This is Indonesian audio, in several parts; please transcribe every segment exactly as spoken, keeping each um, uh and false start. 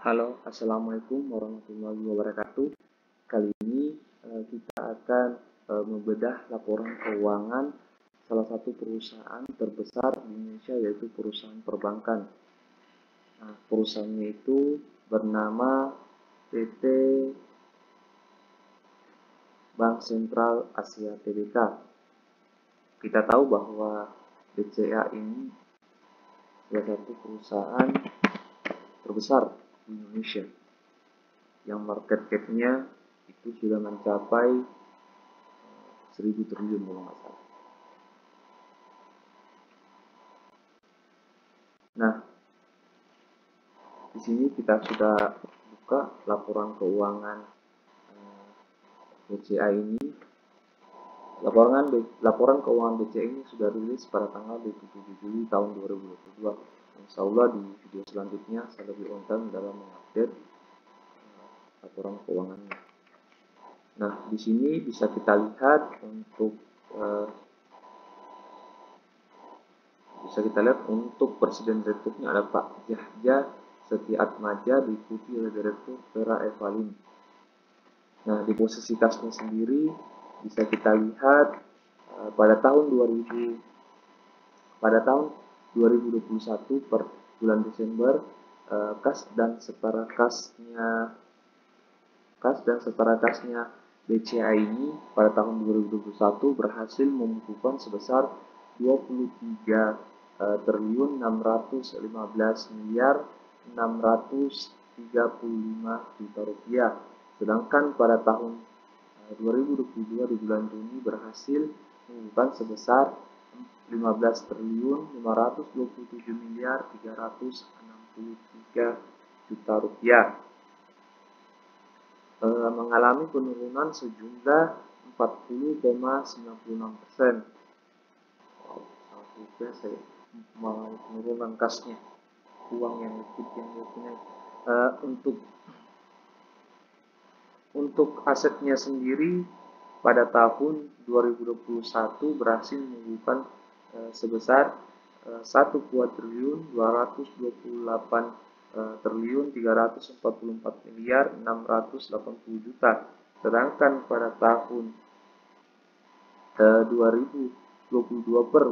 Halo, Assalamualaikum warahmatullahi wabarakatuh. Kali ini eh, kita akan eh, membedah laporan keuangan salah satu perusahaan terbesar di Indonesia, yaitu perusahaan perbankan. Nah, perusahaannya itu bernama P T Bank Sentral Asia Tbk. Kita tahu bahwa B C A ini salah satu perusahaan terbesar di Indonesia yang market cap-nya itu sudah mencapai seribu triliun kalau nggak salah. Nah, di sini kita sudah buka laporan keuangan B C A ini. Laporan laporan keuangan B C A ini sudah rilis pada tanggal dua puluh tujuh Juli tahun dua ribu dua puluh dua. Insya Allah di video selanjutnya saya lebih on time dalam mengupdate laporan keuangannya. Nah, di sini bisa kita lihat untuk uh, bisa kita lihat untuk presiden direkturnya ada Pak Yahya Setiatmaja, diikuti oleh direktur Vera Evalin. Nah, di posisi kasnya sendiri bisa kita lihat uh, pada tahun dua ribu pada tahun dua ribu dua puluh satu per bulan Desember, uh, kas dan setara kasnya kas dan setara kasnya B C A ini pada tahun dua ribu dua puluh satu berhasil membukukan sebesar dua puluh tiga triliun enam ratus lima belas miliar enam ratus tiga puluh lima juta rupiah. Sedangkan pada tahun dua ribu dua puluh dua di bulan Juni berhasil membukukan sebesar lima belas triliun lima ratus dua puluh tujuh miliar tiga ratus enam puluh tiga juta rupiah. E, mengalami penurunan sejumlah empat puluh koma sembilan puluh enam persen. Wow, saya mau penurunan kasnya, uang yang likid yang dia punya. E, untuk untuk asetnya sendiri pada tahun dua ribu dua puluh satu berhasil membukukan e, sebesar e, satu kuadriliun dua ratus dua puluh delapan triliun tiga ratus empat puluh empat miliar enam ratus delapan puluh juta. Sedangkan pada tahun eh, dua ribu dua puluh dua per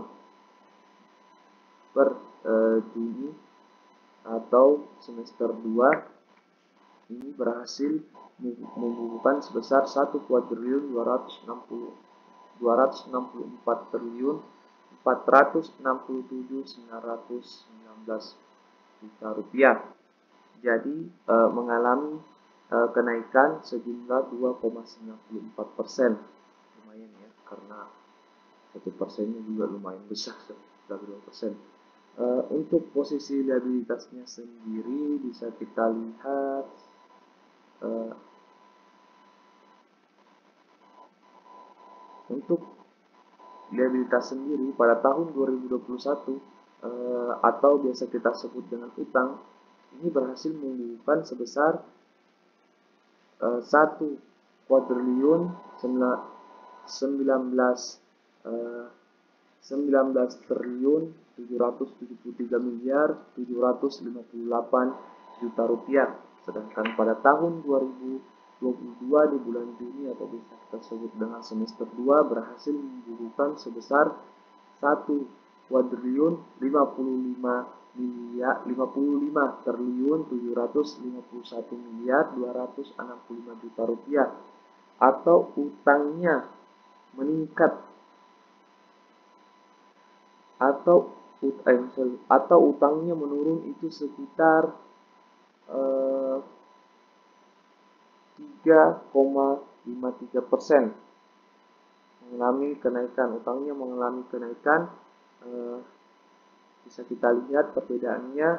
per eh, Juni atau semester dua ini berhasil membukukan sebesar satu kuadriliun dua ratus enam puluh empat triliun empat ratus enam puluh tujuh sembilan ratus sembilan belas juta rupiah. Jadi e, mengalami e, kenaikan sejumlah dua koma sembilan empat persen. Lumayan ya, karena satu persennya juga lumayan besar, dua persen. E, untuk posisi liabilitasnya sendiri bisa kita lihat e, untuk liabilitas sendiri pada tahun dua ribu dua puluh satu e, atau biasa kita sebut dengan utang, ini berhasil membukukan sebesar uh, satu kuadriliun sembilan belas triliun tujuh ratus tujuh puluh tiga miliar tujuh ratus lima puluh delapan juta rupiah. Sedangkan pada tahun dua ribu dua puluh dua di bulan Juni atau bisa kita sebut dengan semester dua berhasil membukukan sebesar satu kuadriliun lima puluh lima miliar lima puluh lima triliun tujuh ratus lima puluh satu miliar dua ratus enam puluh lima juta rupiah, atau utangnya meningkat atau eh, atau utangnya menurun itu sekitar eh, tiga koma lima tiga persen, mengalami kenaikan. Utangnya mengalami kenaikan. eh, Bisa kita lihat perbedaannya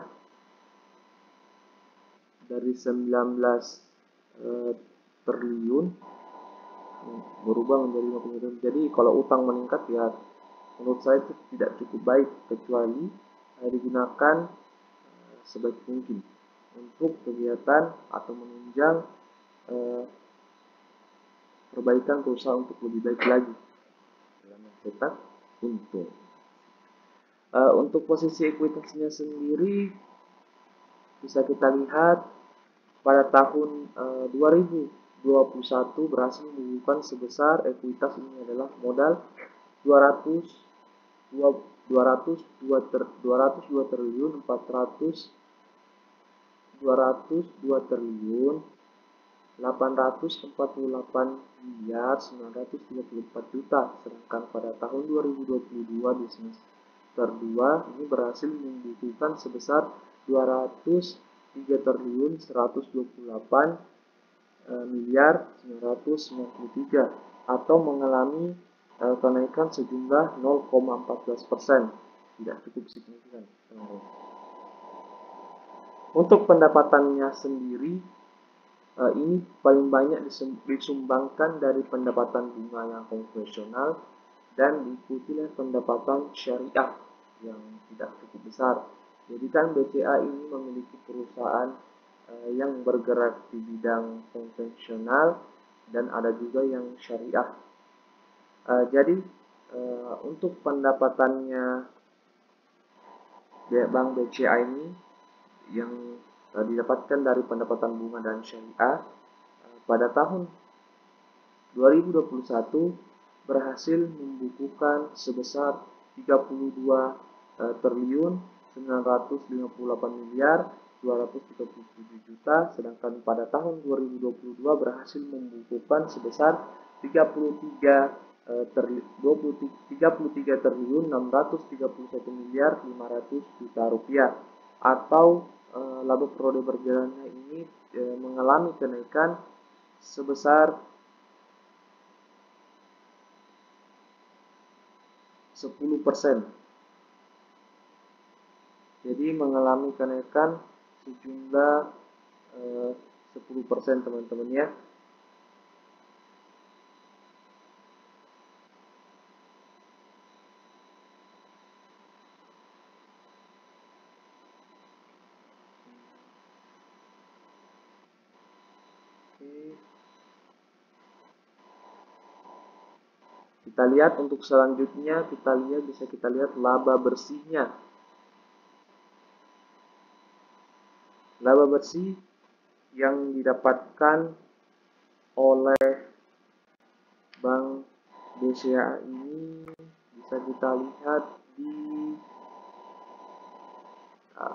dari sembilan belas eh, triliun berubah menjadi lima puluh triliun. Jadi kalau utang meningkat ya menurut saya itu tidak cukup baik, kecuali eh, digunakan eh, sebaik mungkin untuk kegiatan atau menunjang eh, perbaikan perusahaan untuk lebih baik lagi dalam mencetak untung. Uh, untuk posisi ekuitasnya sendiri bisa kita lihat pada tahun uh, dua ribu dua puluh satu berhasil membukukan sebesar ekuitas ini adalah modal dua ratus dua triliun empat ratus dua triliun delapan ratus empat puluh delapan miliar sembilan ratus tiga puluh empat juta, sedangkan pada tahun dua ribu dua puluh dua di semester dua ini berhasil membukukan sebesar dua ratus tiga triliun seratus dua puluh delapan miliar sembilan ratus sembilan puluh tiga atau mengalami uh, kenaikan sejumlah nol koma empat belas persen, tidak cukup signifikan. Untuk pendapatannya sendiri, uh, ini paling banyak disumbangkan dari pendapatan bunga yang konvensional dan diikuti oleh pendapatan syariah yang tidak cukup besar. Jadi kan B C A ini memiliki perusahaan uh, yang bergerak di bidang konvensional dan ada juga yang syariah. Uh, jadi uh, untuk pendapatannya Bank B C A ini yang uh, didapatkan dari pendapatan bunga dan syariah uh, pada tahun dua ribu dua puluh satu berhasil membukukan sebesar tiga puluh dua uh, triliun sembilan ratus lima puluh delapan miliar dua ratus tiga puluh tujuh juta, sedangkan pada tahun dua ribu dua puluh dua berhasil membukukan sebesar tiga puluh tiga triliun enam ratus tiga puluh satu miliar lima ratus juta rupiah, atau uh, laba periode berjalannya ini uh, mengalami kenaikan sebesar sepuluh persen. Jadi mengalami kenaikan sejumlah uh, sepuluh persen teman-teman ya. Kita lihat untuk selanjutnya, kita lihat bisa kita lihat laba bersihnya. Laba bersih yang didapatkan oleh Bank B C A ini bisa kita lihat di ah,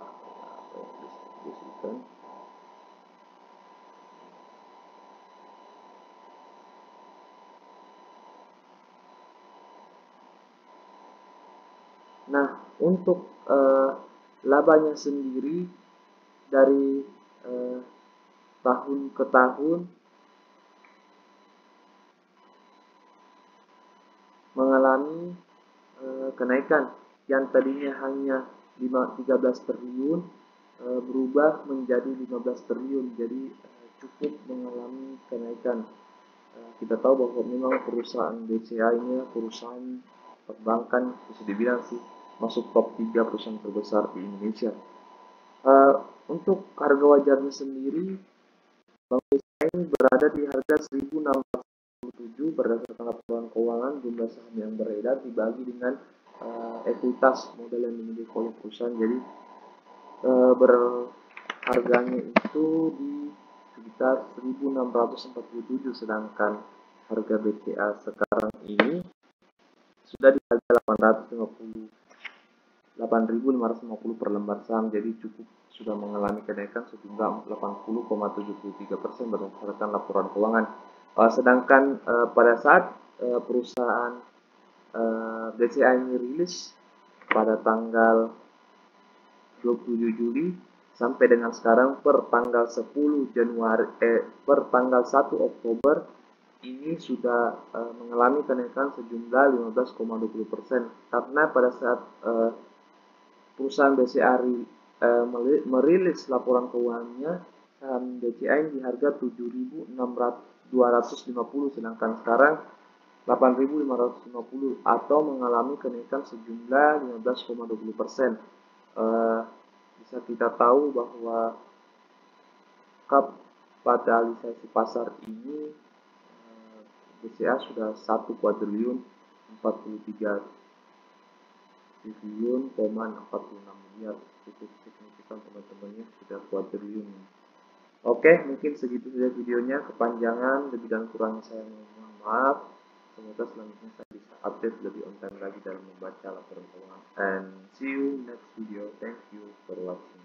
Nah, untuk uh, labanya sendiri dari uh, tahun ke tahun mengalami uh, kenaikan yang tadinya hanya tiga belas triliun uh, berubah menjadi lima belas triliun, jadi uh, cukup mengalami kenaikan. Uh, kita tahu bahwa memang perusahaan B C A ini perusahaan perbankan bisa dibilang sih masuk top tiga perusahaan terbesar di Indonesia. Uh, untuk harga wajarnya sendiri, Bank B C A ini berada di harga seribu enam ratus tujuh berdasarkan laporan keuangan. Jumlah saham yang beredar dibagi dengan uh, ekuitas modal yang dimiliki oleh perusahaan. Jadi uh, berharganya itu di sekitar seribu enam ratus empat puluh tujuh, sedangkan harga B C A sekarang ini sudah di harga delapan ribu lima ratus lima puluh per lembar saham, jadi cukup sudah mengalami kenaikan sejumlah delapan puluh koma tujuh tiga persen berdasarkan laporan keuangan. Uh, sedangkan uh, pada saat uh, perusahaan uh, B C A ini rilis pada tanggal dua puluh tujuh Juli sampai dengan sekarang per tanggal sepuluh Januari eh, per tanggal satu Oktober ini sudah uh, mengalami kenaikan sejumlah lima belas koma dua puluh persen, karena pada saat uh, perusahaan B C A uh, merilis laporan keuangannya, saham B C A di harga tujuh ribu dua ratus lima puluh, sedangkan sekarang delapan ribu lima ratus lima puluh atau mengalami kenaikan sejumlah lima belas koma dua puluh persen. Uh, bisa kita tahu bahwa kapitalisasi pasar ini uh, B C A sudah satu kuadriliun empat puluh tiga triliun koma empat puluh enam miliar, cukup signifikan teman-temannya, sudah kuadriliun. Oke, mungkin segitu saja videonya, kepanjangan, lebih dan kurangnya saya mohon maaf. Semoga selanjutnya saya bisa update lebih on time lagi dalam membaca laporan keuangan. And see you next video. Thank you for watching.